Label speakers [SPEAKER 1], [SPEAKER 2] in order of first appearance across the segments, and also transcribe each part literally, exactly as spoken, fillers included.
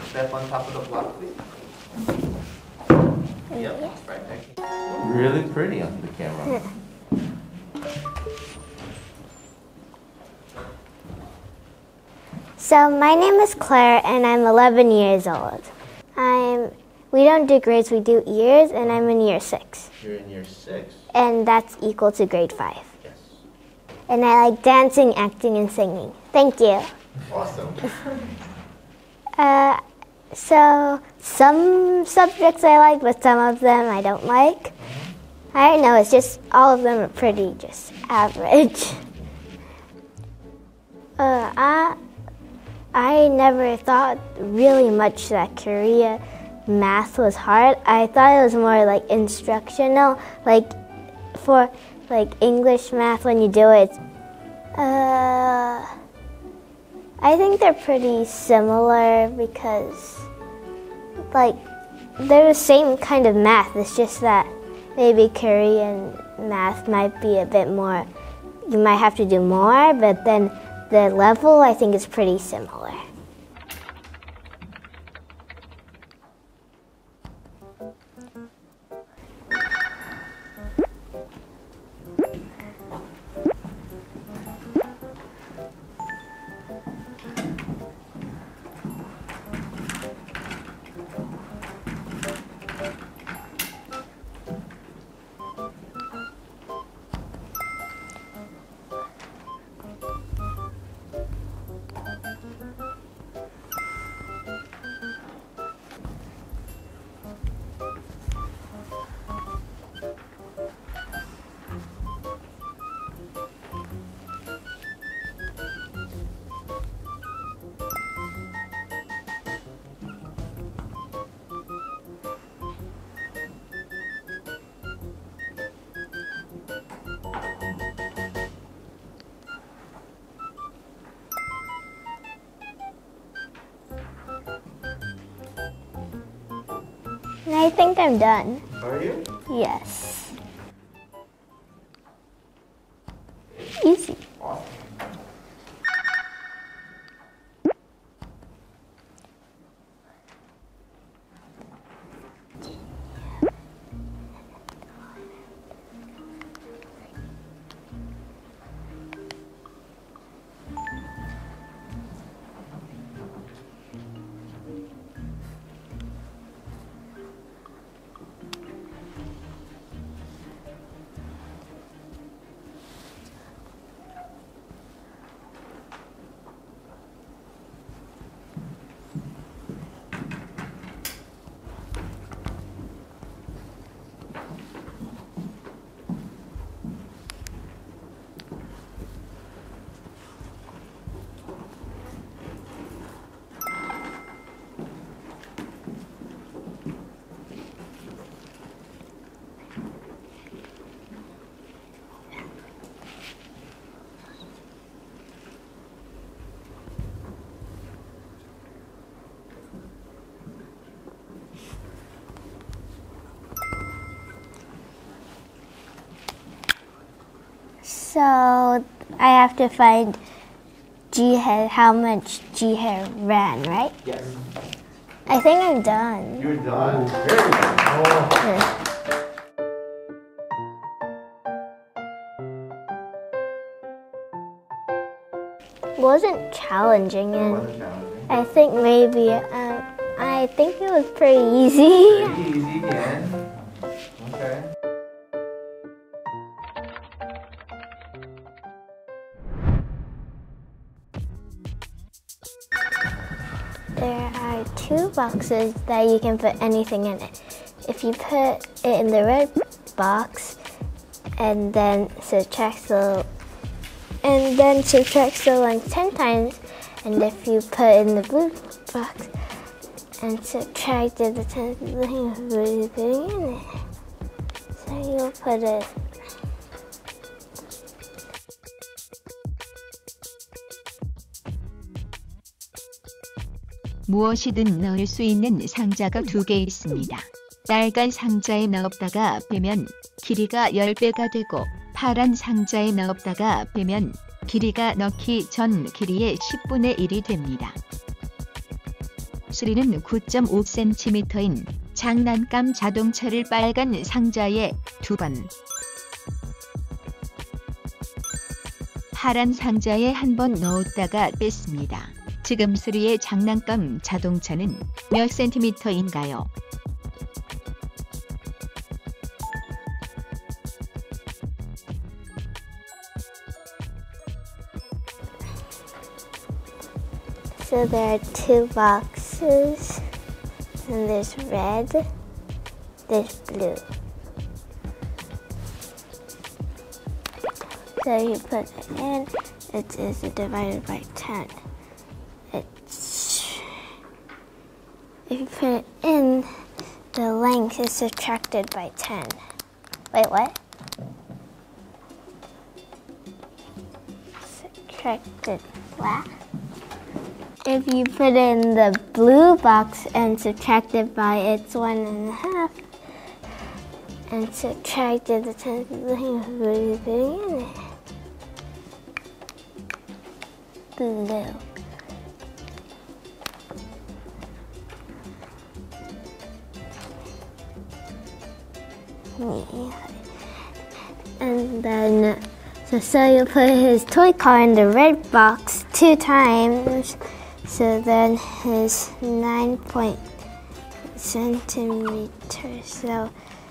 [SPEAKER 1] step on top of the block, please. Yep, right there. Really pretty on the camera.
[SPEAKER 2] So my name is Claire and I'm eleven years old. I'm, we don't do grades, we do years, and I'm in year six.
[SPEAKER 1] You're in year six.
[SPEAKER 2] And that's equal to grade five.
[SPEAKER 1] Yes.
[SPEAKER 2] And I like dancing, acting, and singing. Thank you.
[SPEAKER 1] Awesome.
[SPEAKER 2] uh, so some subjects I like, but some of them I don't like. Mm-hmm. I don't know, it's just all of them are pretty just average. uh, I, I never thought really much that Korea math was hard. I thought it was more like instructional, like for like English math when you do it. Uh, I think they're pretty similar because like they're the same kind of math. It's just that maybe Korean math might be a bit more, you might have to do more, but then the level I think is pretty similar. I think I'm done.
[SPEAKER 1] Are you?
[SPEAKER 2] Yes. Easy.
[SPEAKER 1] Awesome.
[SPEAKER 2] So I have to find G hair, how much G hair ran, right?
[SPEAKER 1] Yes.
[SPEAKER 2] I think I'm done.
[SPEAKER 1] You're done. Very good. Oh.
[SPEAKER 2] Wasn't challenging, and
[SPEAKER 1] Wasn't challenging.
[SPEAKER 2] I think maybe um, I think it was pretty easy.
[SPEAKER 1] Pretty easy again. Okay.
[SPEAKER 2] There are two boxes that you can put anything in it. If you put it in the red box and then subtract the and then subtract the length ten times, and if you put in the blue box and subtract the tenth length of what you're putting in it, so you'll put it.
[SPEAKER 3] 무엇이든 넣을 수 있는 상자가 두 개 있습니다. 빨간 상자에 넣었다가 빼면 길이가 십 배가 되고 파란 상자에 넣었다가 빼면 길이가 넣기 전 길이의 십분의 일이 됩니다. 삼은 구 점 오 센티미터인 장난감 자동차를 빨간 상자에 두 번, 파란 상자에 한 번 넣었다가 뺐습니다. 지금 삼의 장난감 자동차는 몇 센티미터인가요?
[SPEAKER 2] So there are two boxes, and there's red, there's blue. So you put it in, it is divided by ten. It's, if you put it in, the length is subtracted by ten. Wait, what? Subtracted, what? If you put in the blue box and subtract it by its one and a half, and subtracted the ten, what are you putting in it? Blue. And then, so, so you put his toy car in the red box two times. So then his nine point centimeters, so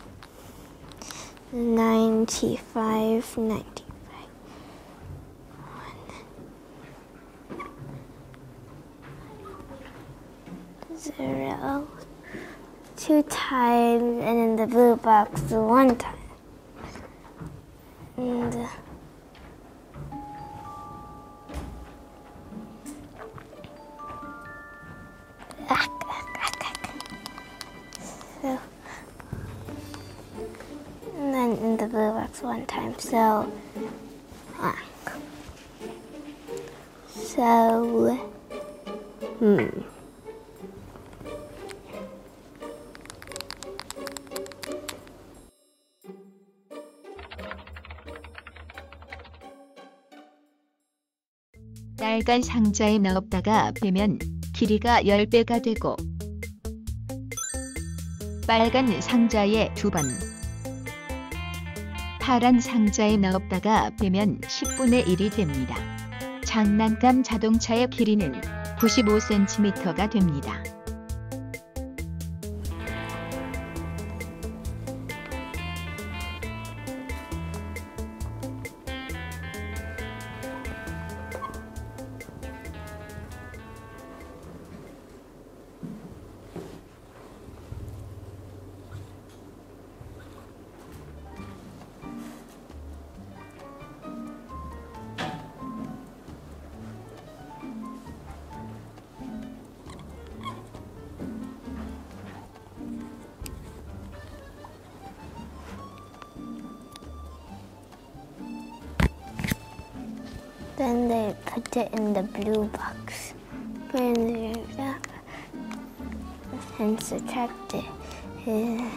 [SPEAKER 2] ninety-five, ninety-five, one, zero, two times, and in the blue box, the one time. And, uh, So, and then in the blue box one time. So, ah. so, hmm.
[SPEAKER 3] 빨간 상자에 넣었다가 빼면 길이가 십 배가 되고 빨간 상자에 두 번, 파란 상자에 넣었다가 빼면 십분의 일이 됩니다. 장난감 자동차의 길이는 구십오 센티미터가 됩니다.
[SPEAKER 2] Then they put it in the blue box. Put it in the back and subtract it. Yeah.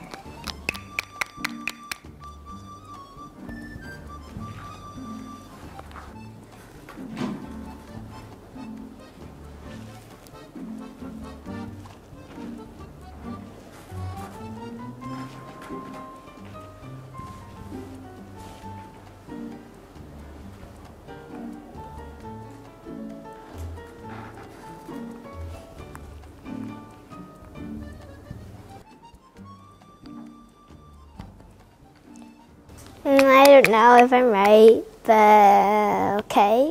[SPEAKER 2] Mm, I don't know if I'm right, but okay.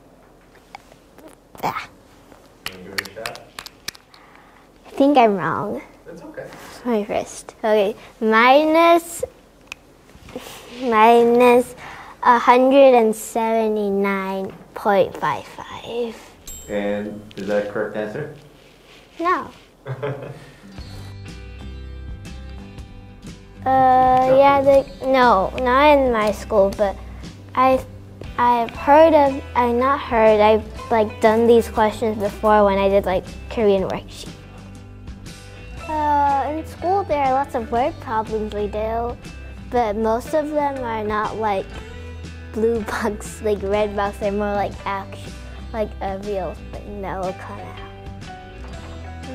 [SPEAKER 2] Ah.
[SPEAKER 1] Can you give it a shot?
[SPEAKER 2] I think I'm wrong.
[SPEAKER 1] That's okay.
[SPEAKER 2] My first. Okay, minus minus one hundred seventy-nine point five five.
[SPEAKER 1] And is that a correct answer?
[SPEAKER 2] No. Uh, yeah, the, no, not in my school, but I, I've heard of, I've not heard, I've like done these questions before when I did like Korean worksheet. Uh, in school there are lots of word problems we do, but most of them are not like blue box, like red box, they're more like action, like a real thing that will come out.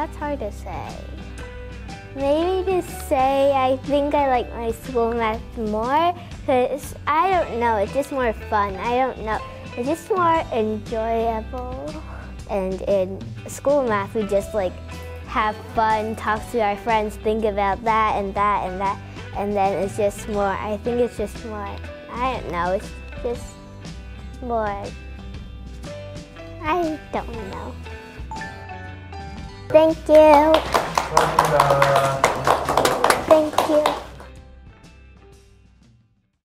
[SPEAKER 2] that's hard to say. Maybe to say I think I like my school math more because I don't know, it's just more fun. I don't know, it's just more enjoyable. And in school math, we just like have fun, talk to our friends, think about that and that and that. And then it's just more, I think it's just more, I don't know, it's just more, I don't know. Thank you.
[SPEAKER 1] 고맙습니다.